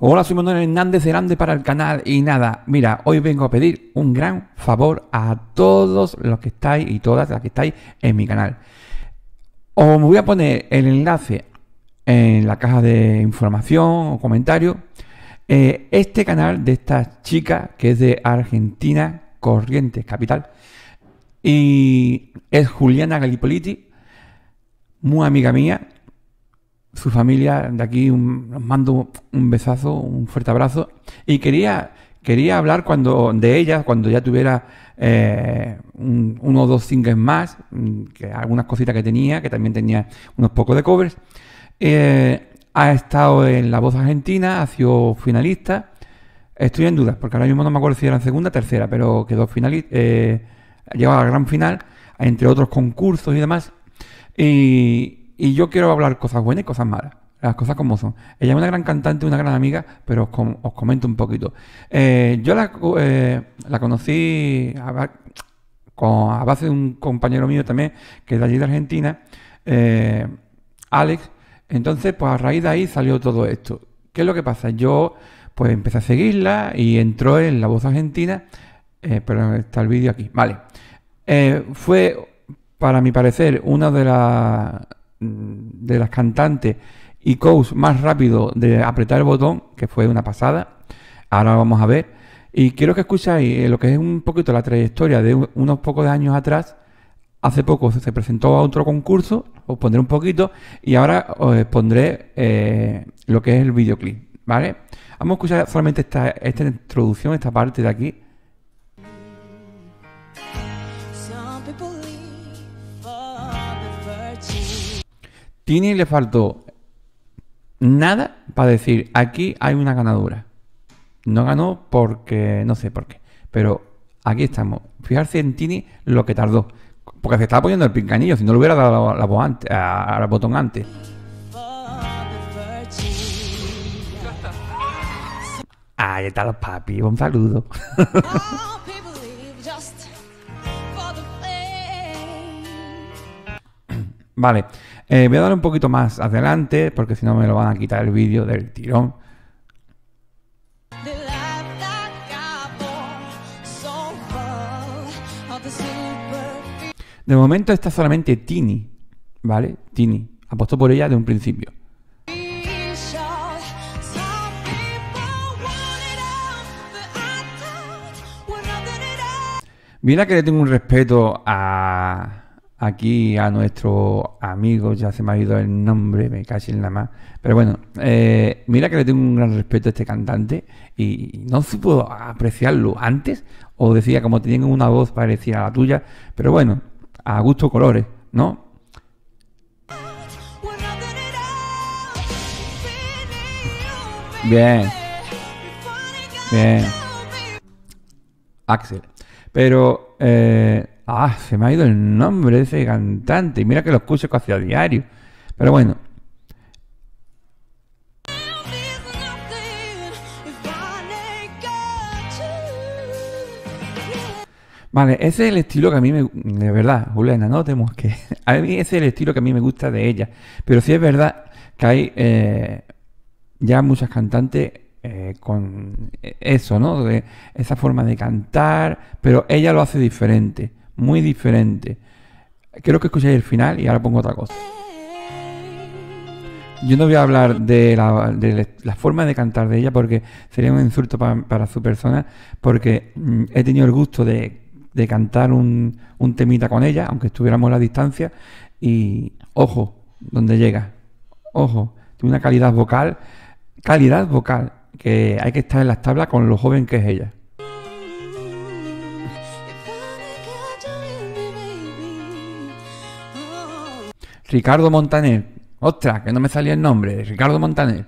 Hola, soy Manuel Hernández, grande para el canal. Y nada, mira, hoy vengo a pedir un gran favor a todos los que estáis y todas las que estáis en mi canal. Os voy a poner el enlace en la caja de información o comentarios. Este canal de esta chica que es de Argentina, Corrientes capital, y es Juliana Galipoliti, muy amiga mía. Su familia de aquí, os mando un besazo, un fuerte abrazo. Y quería hablar de ella cuando ya tuviera uno o dos singles más, que algunas cositas que tenía, que también tenía unos pocos de covers. Ha estado en La Voz Argentina, ha sido finalista. Estoy en dudas, porque ahora mismo no me acuerdo si era en segunda o tercera, pero quedó finalista, llegó a la gran final, entre otros concursos y demás. Y yo quiero hablar cosas buenas y cosas malas, las cosas como son. Ella es una gran cantante, una gran amiga, pero os comento un poquito. Yo la conocí a base de un compañero mío también, que es de allí de Argentina, Alex. Entonces, pues a raíz de ahí salió todo esto. ¿Qué es lo que pasa? Yo pues empecé a seguirla y entró en La Voz Argentina, pero está el vídeo aquí. Vale. Fue, para mi parecer, una de las cantantes y coach más rápido de apretar el botón, que fue una pasada. Ahora lo vamos a ver. Y quiero que escucháis lo que es un poquito la trayectoria de unos pocos de años atrás. Hace poco se presentó a otro concurso, os pondré un poquito, y ahora os pondré lo que es el videoclip, ¿vale? Vamos a escuchar solamente esta introducción, esta parte de aquí. Tini le faltó nada para decir, aquí hay una ganadora. No ganó porque, no sé por qué, pero aquí estamos. Fijarse en Tini lo que tardó, porque se estaba poniendo el pinganillo, si no le hubiera dado la voz antes, al botón antes. Ahí están los papi, un saludo. Vale, voy a dar un poquito más adelante, porque si no me lo van a quitar el vídeo del tirón. De momento está solamente Tini, ¿vale? Tini, apostó por ella de un principio. Mira que le tengo un respeto aquí a nuestro amigo, ya se me ha ido el nombre, me cacho en la más. Pero bueno, mira que le tengo un gran respeto a este cantante y no supo apreciarlo antes, o decía como tenía una voz parecida a la tuya, pero bueno, a gusto colores, ¿no? Bien. Bien. Axel. Pero, se me ha ido el nombre de ese cantante. Y mira que lo escucho casi a diario. Pero bueno. Vale, ese es el estilo que a mí de verdad, Juliana, no tenemos que... A mí ese es el estilo que a mí me gusta de ella. Pero sí es verdad que hay ya muchas cantantes con eso, ¿no? De esa forma de cantar, pero ella lo hace diferente, muy diferente. Quiero que escuchéis el final y ahora pongo otra cosa. Yo no voy a hablar de la forma de cantar de ella porque sería un insulto para su persona, porque he tenido el gusto de cantar un temita con ella, aunque estuviéramos a la distancia, y ojo, donde llega, ojo, tiene una calidad vocal, que hay que estar en las tablas con lo joven que es ella. Ricardo Montaner, ostras, que no me salía el nombre de Ricardo Montaner.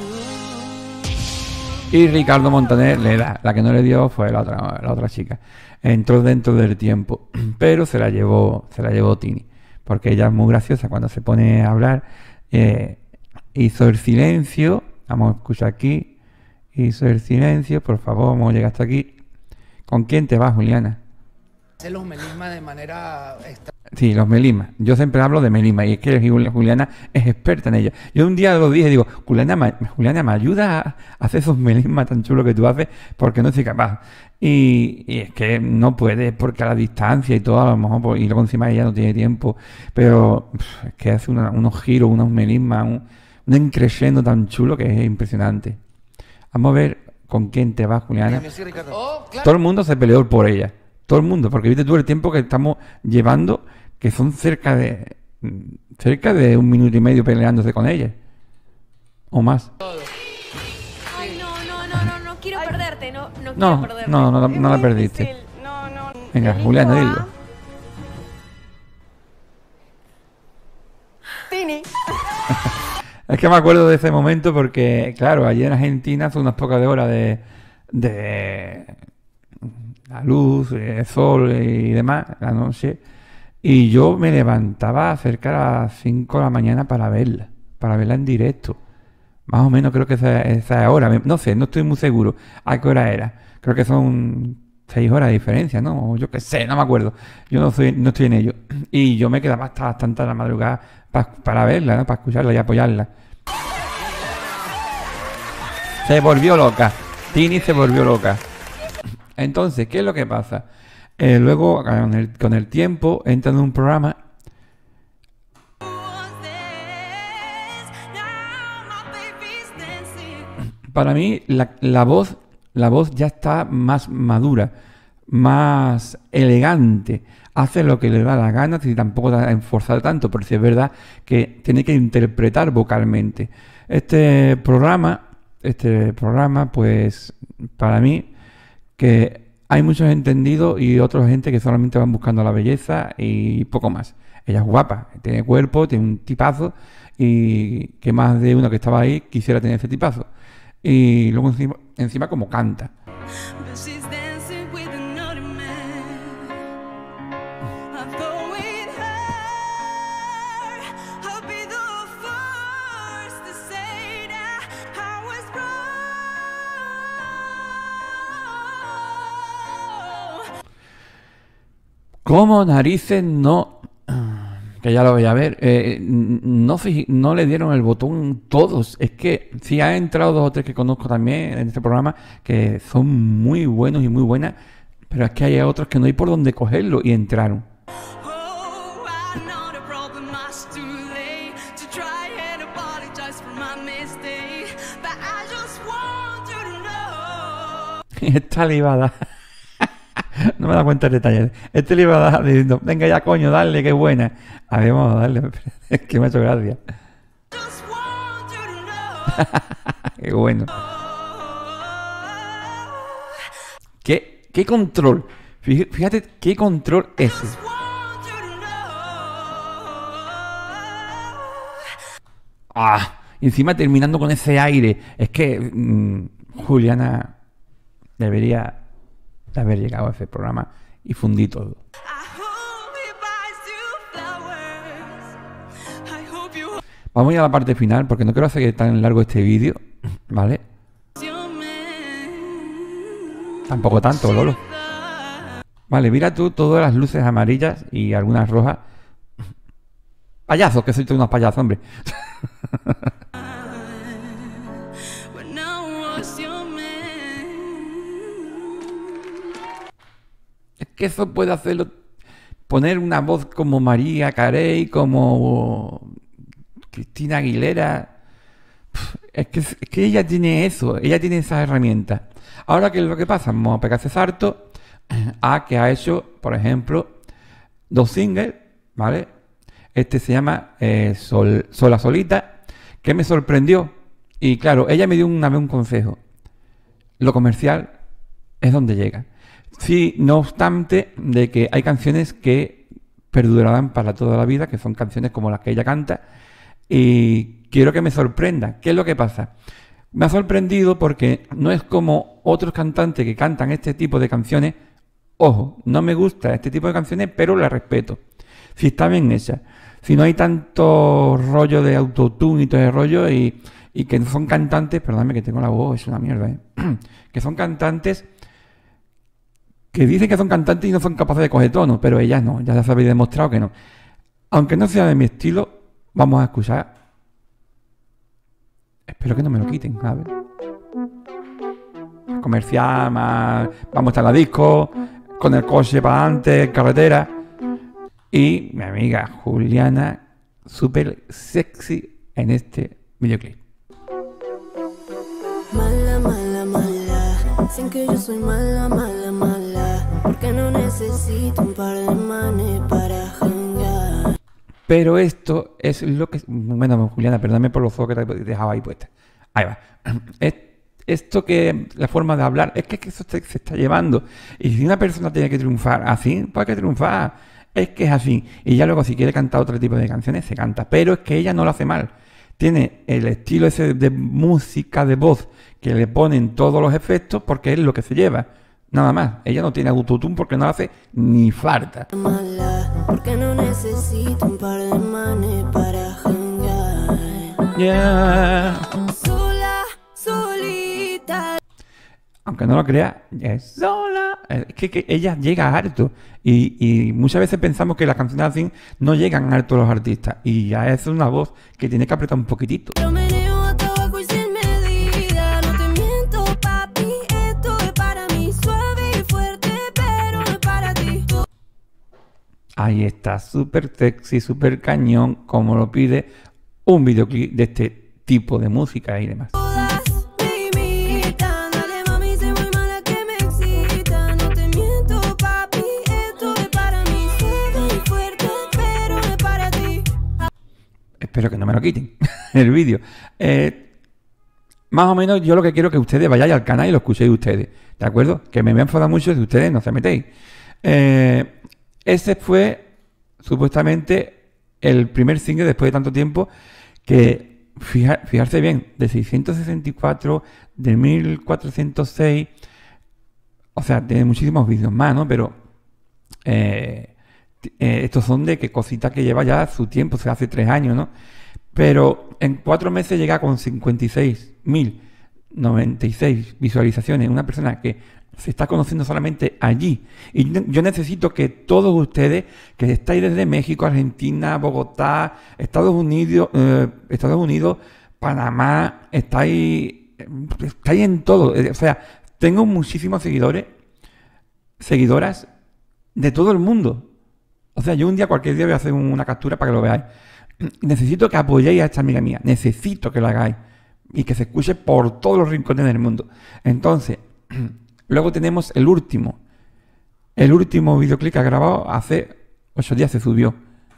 Y Ricardo Montaner la que no le dio fue la otra chica. Entró dentro del tiempo, pero se la llevó Tini, porque ella es muy graciosa cuando se pone a hablar. Hizo el silencio, vamos a escuchar aquí. Hizo el silencio, por favor, vamos a llegar hasta aquí. ¿Con quién te vas, Juliana? Hace los melismas de manera extra. Sí, los melismas. Yo siempre hablo de melismas y es que Juliana es experta en ello. Yo un día lo dije, digo, Juliana, ¿me ayuda a hacer esos melismas tan chulos que tú haces? Porque no soy capaz. Y es que no puede, porque a la distancia y todo, a lo mejor, pues, y luego encima ella no tiene tiempo. Pero es que hace unos giros, unos melismas, un encreyendo tan chulo que es impresionante. Vamos a ver con quién te vas, Juliana. Todo el mundo se peleó por ella. Todo el mundo, porque viste tú el tiempo que estamos llevando, que son cerca de 1 minuto y medio peleándose con ella. O más. Ay, no quiero perderte, no quiero perderte. No la perdiste. No. Venga, Juliana, dilo. Tini. Es que me acuerdo de ese momento porque, claro, allí en Argentina hace unas pocas de horas de la luz, el sol y demás, la noche, y yo me levantaba cerca de las 5 de la mañana para verla en directo. Más o menos creo que esa hora, no sé, no estoy muy seguro a qué hora era. Creo que son 6 horas de diferencia, ¿no? O yo qué sé, no me acuerdo. Yo no estoy en ello. Y yo me quedaba hasta bastante a la madrugada para verla, ¿no? Para escucharla y apoyarla. Se volvió loca. Tini se volvió loca. Entonces, ¿qué es lo que pasa? Luego, con el tiempo, entra en un programa. Para mí, la voz ya está más madura, más elegante. Hace lo que le da la gana, si tampoco está enforzado tanto, pero sí es verdad que tiene que interpretar vocalmente. Este programa, pues, para mí, que hay muchos entendidos y otra gente que solamente van buscando la belleza y poco más. Ella es guapa, tiene cuerpo, tiene un tipazo y que más de uno que estaba ahí quisiera tener ese tipazo. Y luego encima como canta. ¿Cómo narices no? Que ya lo voy a ver. No le dieron el botón todos. Es que sí han entrado 2 o 3 que conozco también en este programa que son muy buenos y muy buenas, pero es que hay otros que no hay por dónde cogerlo y entraron. Esta libada. No me da cuenta del detalle. Este le iba a dar diciendo, venga ya coño, dale, qué buena. A ver, vamos a darle. Es que me ha hecho gracia. Qué bueno. ¿Qué control? Fíjate qué control ese. Encima terminando con ese aire. Es que Juliana debería de haber llegado a ese programa y fundí todo. Vamos a ir a la parte final porque no quiero hacer tan largo este vídeo, ¿vale? Tampoco tanto, Lolo. Vale, mira tú todas las luces amarillas y algunas rojas. Payasos, que soy tú unos payasos, hombre. Es que eso puede hacerlo, poner una voz como María Carey, como Cristina Aguilera. Es que ella tiene eso, ella tiene esas herramientas. Ahora, ¿qué es lo que pasa? Vamos a pegarse sarto a que ha hecho, por ejemplo, 2 singles, ¿vale? Este se llama Sola Solita, que me sorprendió. Y claro, ella me dio una vez un consejo. Lo comercial es donde llega. Sí, no obstante de que hay canciones que perdurarán para toda la vida, que son canciones como las que ella canta, y quiero que me sorprenda. ¿Qué es lo que pasa? Me ha sorprendido porque no es como otros cantantes que cantan este tipo de canciones. Ojo, no me gusta este tipo de canciones, pero la respeto. Si está bien hecha. Si no hay tanto rollo de autotune y todo ese rollo, y que son cantantes, perdóname que tengo la voz, es una mierda, que son cantantes que dicen que son cantantes y no son capaces de coger tono, pero ellas no, ya les habéis demostrado que no. Aunque no sea de mi estilo, vamos a escuchar. Espero que no me lo quiten, a ver. Comercial, más... vamos a estar en la disco, con el coche para adelante, carretera. Y mi amiga Juliana, súper sexy en este videoclip. Mala, mala, mala, dicen que yo soy mala, mala, mala, porque no necesito un par de manes para jangar. Pero esto es lo que... Bueno, Juliana, perdóname por los ojos que te dejaba ahí puesta. Ahí va. Esto que... La forma de hablar... Es que eso se está llevando. Y si una persona tiene que triunfar así, pues hay que triunfar. Es que es así. Y ya luego si quiere cantar otro tipo de canciones, se canta. Pero es que ella no lo hace mal. Tiene el estilo ese de música, de voz, que le ponen todos los efectos porque es lo que se lleva. Nada más. Ella no tiene autotune porque no lo hace ni falta. Mala, porque no necesito un par de manes para jangar. Yeah. Sola, solita. Aunque no lo crea, es sola. Es que ella llega harto. Y muchas veces pensamos que las canciones así no llegan harto los artistas. Y ya es una voz que tiene que apretar un poquitito. Yo meneo hasta abajo y sin medida. No te miento, papi, esto es para mí. Suave y fuerte, pero no es para ti. Ahí está, súper sexy, súper cañón, como lo pide un videoclip de este tipo de música y demás. Todas me imitan. Dale, mami, sé muy mala que me excita. No te miento, papi, esto es para mí. Suave y fuerte, pero no es para ti. Espero que no me lo quiten el vídeo. Más o menos yo lo que quiero es que ustedes vayáis al canal y lo escuchéis ustedes. ¿De acuerdo? Que me enfada mucho si ustedes no se metéis. Ese fue supuestamente el primer single después de tanto tiempo que, fijarse bien, de 664, de 1406, o sea, tiene muchísimos vídeos más, ¿no? Pero estos son de que cositas que lleva ya su tiempo, o sea, hace 3 años, ¿no? Pero en 4 meses llega con 56.096 visualizaciones. Una persona que se está conociendo solamente allí. Y yo necesito que todos ustedes, que estáis desde México, Argentina, Bogotá, Estados Unidos, Panamá, estáis en todo. O sea, tengo muchísimos seguidoras de todo el mundo. O sea, yo cualquier día voy a hacer una captura para que lo veáis. Necesito que apoyéis a esta amiga mía. Necesito que lo hagáis. Y que se escuche por todos los rincones del mundo. Entonces, luego tenemos el último videoclip que ha grabado hace 8 días, se subió.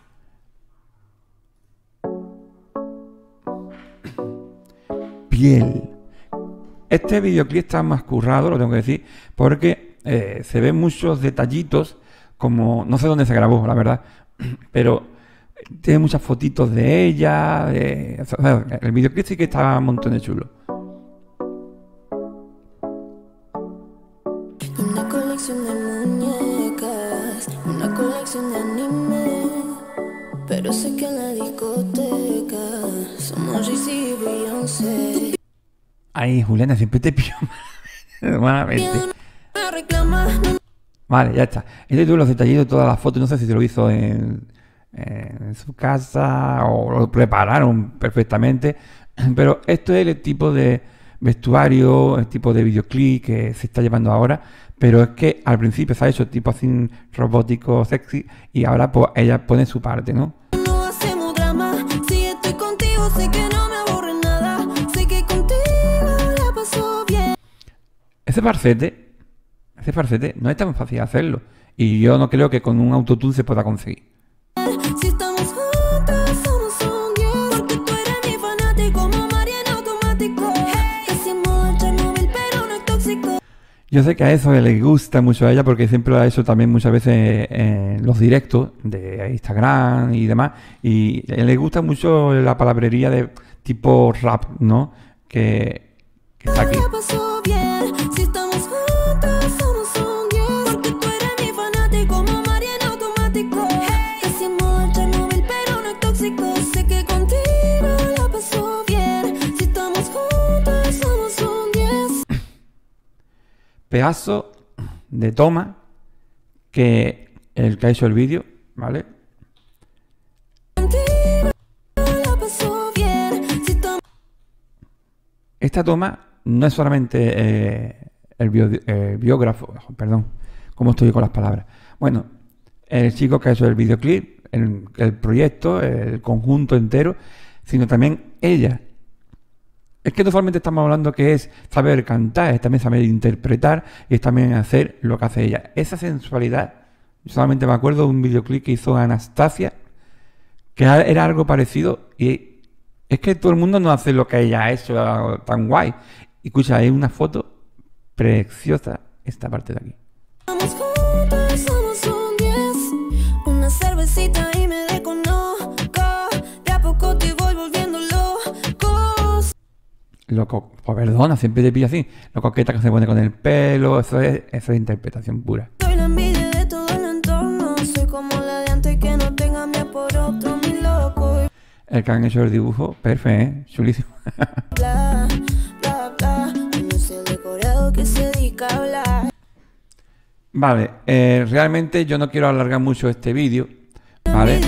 Piel. Este videoclip está más currado, lo tengo que decir, porque se ven muchos detallitos, como no sé dónde se grabó, la verdad, pero tiene muchas fotitos de ella. O sea, el videoclip sí que está un montón de chulo. Una colección de muñecas, una colección de anime, pero sé que en la discoteca somos Jay-Z y Beyoncé. Ay, Juliana, siempre te pillo malamente. Me reclamas, no. Vale, ya está. Este tuvo los detallitos de todas las fotos. No sé si se lo hizo en su casa o lo prepararon perfectamente. Pero esto es el tipo de vestuario, el tipo de videoclip que se está llevando ahora. Pero es que al principio se ha hecho tipo así robótico, sexy. Y ahora pues ella pone su parte, ¿no? No hacemos drama, si estoy contigo sé que no me aburre nada. Sé que contigo la paso bien. Ese falsete no es tan fácil hacerlo. Y yo no creo que con un autotune se pueda conseguir. Si estamos juntos somos un 10. Porque tú eres mi fanático, como María en automático. Casi en modo Chernobyl, pero no es tóxico. Yo sé que a eso le gusta mucho a ella porque siempre lo ha hecho también muchas veces en los directos de Instagram y demás. Y le gusta mucho la palabrería de tipo rap, ¿no? Que está aquí. La paso bien. Si estamos juntos somos un 10. Porque tú eres mi fanático, como María en automático. Casi en modo Chernobyl, pero no es tóxico. Sé que contigo la paso bien. Si estamos juntos somos un 10. Pedazo de toma que el que ha hecho el vídeo, ¿vale? Esta toma no es solamente el biógrafo, perdón, ¿cómo estoy con las palabras? Bueno, el chico que ha hecho el videoclip, el proyecto, el conjunto entero, sino también ella. Es que no solamente estamos hablando que es saber cantar, es también saber interpretar y es también hacer lo que hace ella. Esa sensualidad, yo solamente me acuerdo de un videoclip que hizo Anastasia, que era algo parecido, y es que todo el mundo no hace lo que ella ha hecho tan guay. Y escucha, hay una foto preciosa esta parte de aquí. Vamos juntos, somos un 10. Una cervecita y me desconozco. De a poco te voy volviendo loco. Loco, pues perdona, siempre te pillo así. Lo coqueta que se pone con el pelo, eso es interpretación pura. Soy la envidia de todo el entorno. Soy como la de antes que no tenga miedo por otro, mi loco. El que han hecho el dibujo, perfecto, chulísimo. Bla, bla, bla. No sé el decorado que se dedica a hablar. Vale, realmente yo no quiero alargar mucho este vídeo, ¿vale?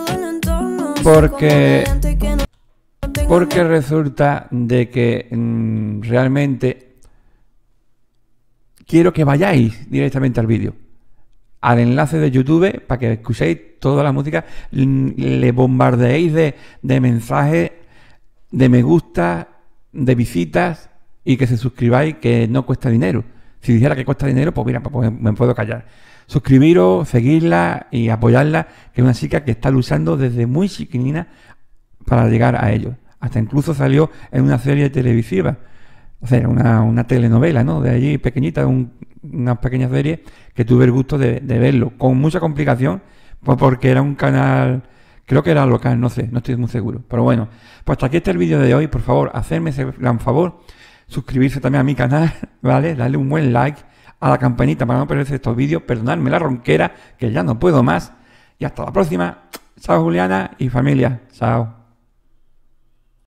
Porque resulta de que realmente quiero que vayáis directamente al vídeo, al enlace de YouTube, para que escuchéis toda la música, le bombardeéis de mensajes, de me gusta, de visitas, y que se suscribáis, que no cuesta dinero. Si dijera que cuesta dinero, pues mira, pues me puedo callar. Suscribiros, seguirla y apoyarla, que es una chica que está luchando desde muy chiquinina para llegar a ello. Hasta incluso salió en una serie televisiva, o sea, una telenovela, ¿no? De allí pequeñita, una pequeña serie que tuve el gusto de verlo, con mucha complicación, pues porque era un canal, creo que era local, no sé, no estoy muy seguro. Pero bueno, pues hasta aquí está el vídeo de hoy. Por favor, hacerme ese gran favor, suscribirse también a mi canal, ¿vale? Darle un buen like, a la campanita para no perderse estos vídeos, perdonadme la ronquera, que ya no puedo más. Y hasta la próxima. Chao, Juliana y familia. Chao.